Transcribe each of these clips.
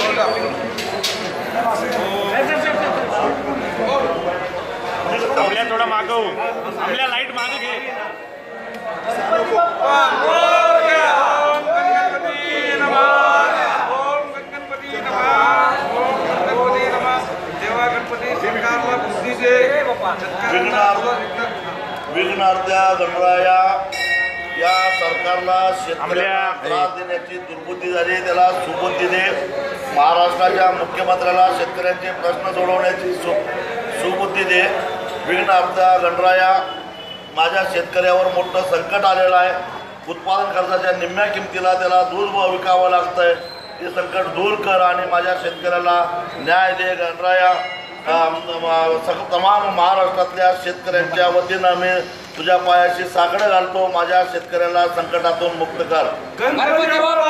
आपल्या थोडा मागव, आपल्या लाईट मागे घे. विघ्नार्ध्या गणराया या सरकारला शेतकऱ्यांना त्रास देण्याची दुर्बुद्धी झाली, त्याला सुबुद्धी दे. महाराष्ट्राच्या मुख्यमंत्र्याला शेतकऱ्यांचे प्रश्न सोडवण्याची सुबुद्धी दे. विघ्नार्ध्या गणराया, माझ्या शेतकऱ्यावर मोठं संकट आलेलं आहे. उत्पादन खर्चाच्या निम्म्या किमतीला त्याला दूध विकावं लागतंय. ते संकट दूर कर आणि माझ्या शेतकऱ्याला न्याय दे. गणराया, तमाम महाराष्ट्रातल्या शेतकऱ्यांच्या वतीनं मी तुझ्या पायाशी साकडं घालतो. माझ्या शेतकऱ्याला संकटातून मुक्त कर. गणपती बाप्पा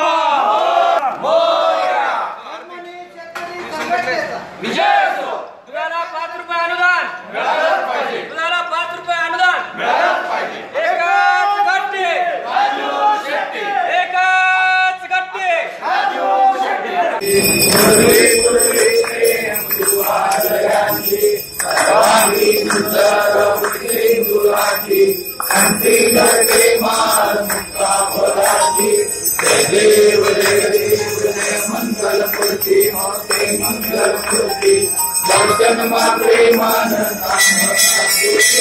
विजय असो. तुला 5 रुपये अनुदान मिळालंच पाहिजे. तुला 5 रुपये अनुदान मिळालंच पाहिजे. एकच गट्टी राजू शेट्टी, एकच गट्टी राजू शेट्टी. मंगल मूर्ति दर्शन प्रेमान